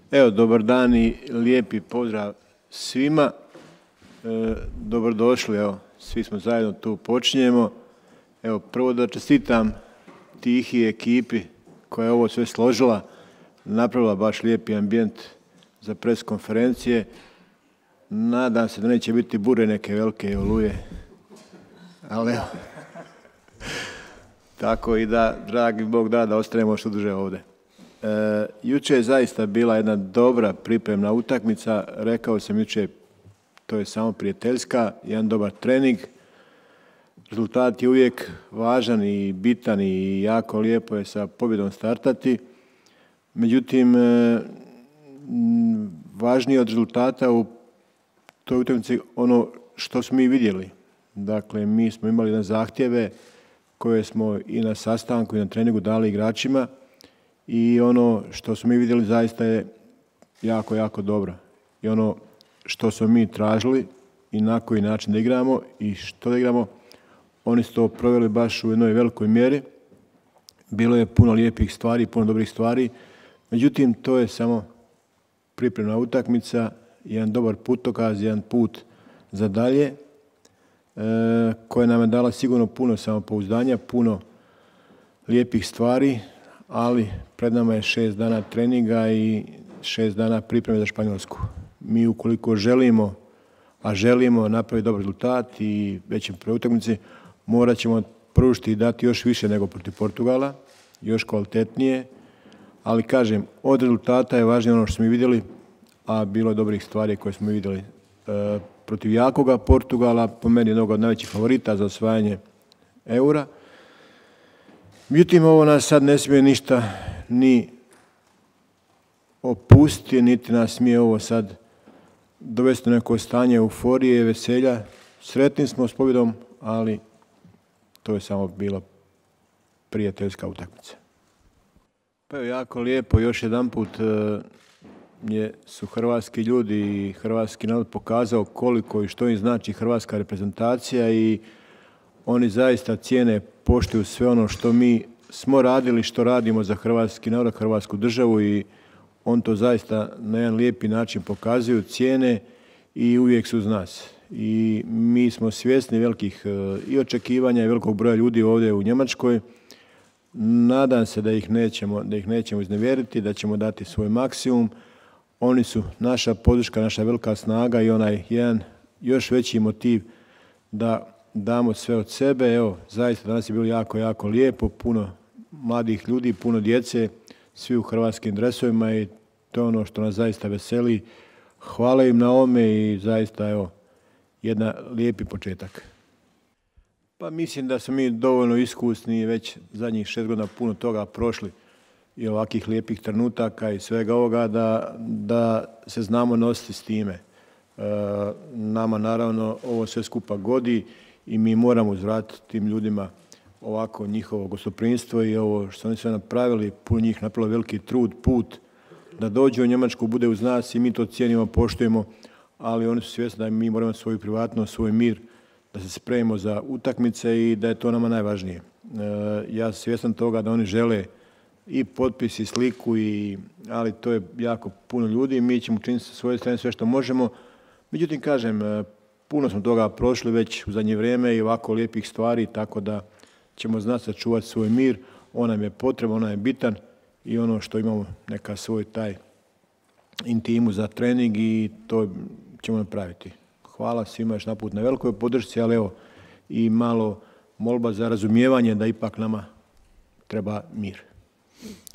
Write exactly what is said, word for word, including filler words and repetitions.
Evo, dobar dan i lijepi pozdrav svima. E, dobrodošli, evo, svi smo zajedno tu, počinjemo. Evo, prvo da čestitam Tihi ekipi koja je ovo sve složila, napravila baš lijepi ambijent za pres konferencije. Nadam se da neće biti bure neke velike oluje, ali evo, tako i da, dragi Bog da, da ostanemo što duže ovdje. E, jučer je zaista bila jedna dobra pripremna utakmica, rekao sam jučer, to je samo prijateljska, jedan dobar trening. Rezultat je uvijek važan i bitan i jako lijepo je sa pobjedom startati. Međutim, e, važnije od rezultata u toj utakmici ono što smo mi vidjeli. Dakle, mi smo imali na zahtjeve koje smo i na sastanku i na treningu dali igračima i ono što smo mi vidjeli zaista je jako, jako dobro. I ono što smo mi tražili i na koji način da igramo i što da igramo, oni su to proveli baš u jednoj velikoj mjeri. Bilo je puno lijepih stvari, puno dobrih stvari. Međutim, to je samo pripremna utakmica, jedan dobar putokaz, jedan put za dalje, e, koja nam je dala sigurno puno samopouzdanja, puno lijepih stvari, ali pred nama je šest dana treninga i šest dana pripreme za Španjolsku. Mi ukoliko želimo, a želimo napraviti dobar rezultat i već u prvoj utakmici, morat ćemo pružiti i dati još više nego protiv Portugala, još kvalitetnije, ali kažem, od rezultata je važnije ono što smo vidjeli, a bilo je dobrih stvari koje smo vidjeli. E, protiv jakoga Portugala, po meni jednog od najvećih favorita za osvajanje eura. Međutim, ovo nas sad ne smije ništa ni opustiti, niti nas smije ovo sad dovesti u neko stanje euforije, veselja. Sretni smo s pobjedom, ali to je samo bila prijateljska utakmica. Pa je jako lijepo, još jedan put je, su hrvatski ljudi i hrvatski narod pokazao koliko i što im znači hrvatska reprezentacija i oni zaista cijene, poštuju sve ono što mi smo radili, što radimo za hrvatski narod, hrvatsku državu i on to zaista na jedan lijepi način pokazuju, cijene i uvijek su uz nas. I mi smo svjesni velikih i očekivanja i velikog broja ljudi ovdje u Njemačkoj. Nadam se da ih nećemo, da ih nećemo iznevjeriti, da ćemo dati svoj maksimum. Oni su naša podrška, naša velika snaga i onaj jedan još veći motiv da damo sve od sebe. Evo, zaista danas je bilo jako, jako lijepo, puno mladih ljudi, puno djece, svi u hrvatskim dresovima i to je ono što nas zaista veseli. Hvala im na ome i zaista, evo, jedan lijepi početak. Pa mislim da smo mi dovoljno iskusni i već zadnjih šest godina puno toga prošli i ovakvih lijepih trenutaka i svega ovoga da, da se znamo nositi s time. E, nama naravno ovo sve skupa godi i mi moramo uzvratiti tim ljudima ovako njihovo gostoprimstvo i ovo što oni sve napravili, puno njih napravilo veliki trud, put da dođe u Njemačku, bude uz nas i mi to cijenimo, poštujemo, ali oni su svjesni da mi moramo svoju privatnost, svoj mir, da se spremimo za utakmice i da je to nama najvažnije. E, ja sam svjestan toga da oni žele i potpis i sliku, i, ali to je jako puno ljudi i mi ćemo učiniti sa svoje strane sve što možemo. Međutim, kažem, puno smo toga prošli već u zadnje vrijeme i ovako lijepih stvari, tako da ćemo znati sačuvati svoj mir. On nam je potreban, on nam je bitan i ono što imamo neka svoj taj intimu za trening i to ćemo napraviti. Hvala svima još naput na velikoj podršci, ali evo i malo molba za razumijevanje da ipak nama treba mir.